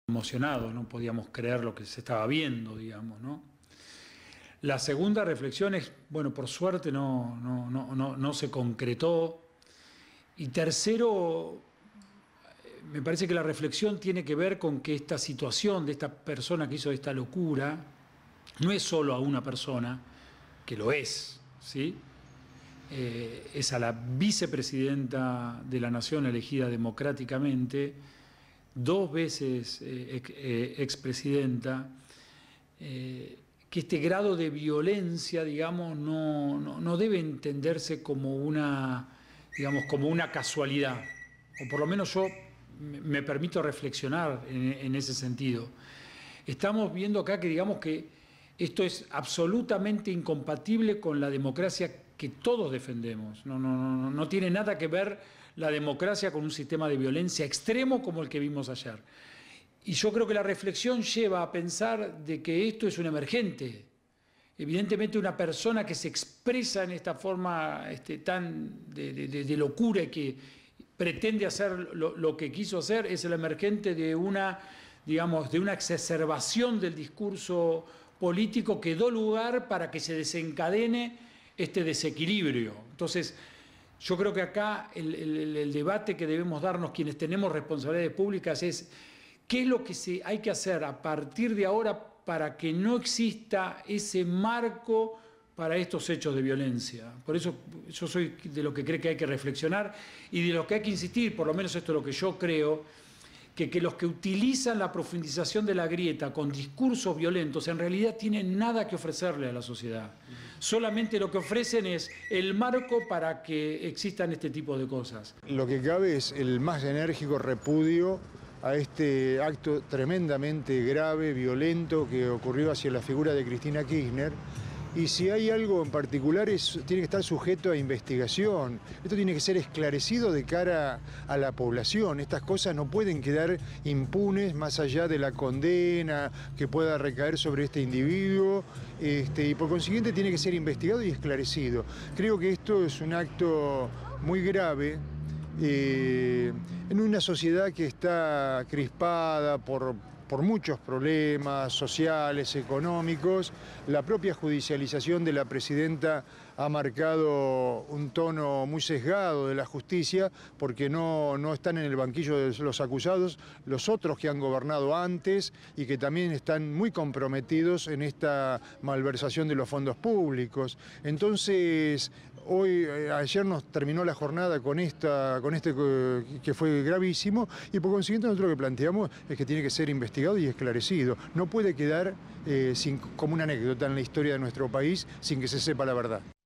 emocionados, no podíamos creer lo que se estaba viendo, digamos, ¿no? La segunda reflexión es, bueno, por suerte no se concretó. Y tercero, me parece que la reflexión tiene que ver con que esta situación de esta persona que hizo esta locura no es solo a una persona, que lo es, ¿sí? Es a la vicepresidenta de la Nación elegida democráticamente, 2 veces expresidenta, que este grado de violencia, digamos, no debe entenderse como como una casualidad, o por lo menos yo me permito reflexionar en ese sentido. Estamos viendo acá que, digamos, que esto es absolutamente incompatible con la democracia que todos defendemos. No tiene nada que ver la democracia con un sistema de violencia extremo como el que vimos ayer. Y yo creo que la reflexión lleva a pensar de que esto es un emergente. Evidentemente una persona que se expresa en esta forma tan de locura y que pretende hacer lo que quiso hacer es el emergente de una exacerbación del discurso político que dio lugar para que se desencadene este desequilibrio. Entonces, yo creo que acá el debate que debemos darnos quienes tenemos responsabilidades públicas es qué es lo que hay que hacer a partir de ahora para que no exista ese marco para estos hechos de violencia. Por eso yo soy de lo que cree que hay que reflexionar y de lo que hay que insistir, por lo menos esto es lo que yo creo, que los que utilizan la profundización de la grieta con discursos violentos en realidad tienen nada que ofrecerle a la sociedad. Solamente lo que ofrecen es el marco para que existan este tipo de cosas. Lo que cabe es el más enérgico repudio a este acto tremendamente grave, violento que ocurrió hacia la figura de Cristina Kirchner. Y si hay algo en particular, tiene que estar sujeto a investigación. Esto tiene que ser esclarecido de cara a la población. Estas cosas no pueden quedar impunes más allá de la condena que pueda recaer sobre este individuo. Y por consiguiente tiene que ser investigado y esclarecido. Creo que esto es un acto muy grave en una sociedad que está crispada por muchos problemas sociales, económicos. La propia judicialización de la presidenta ha marcado un tono muy sesgado de la justicia porque no están en el banquillo de los acusados los otros que han gobernado antes y que también están muy comprometidos en esta malversación de los fondos públicos. Entonces, ayer nos terminó la jornada con este que fue gravísimo y por consiguiente nosotros lo que planteamos es que tiene que ser investigado y esclarecido. No puede quedar como una anécdota en la historia de nuestro país sin que se sepa la verdad.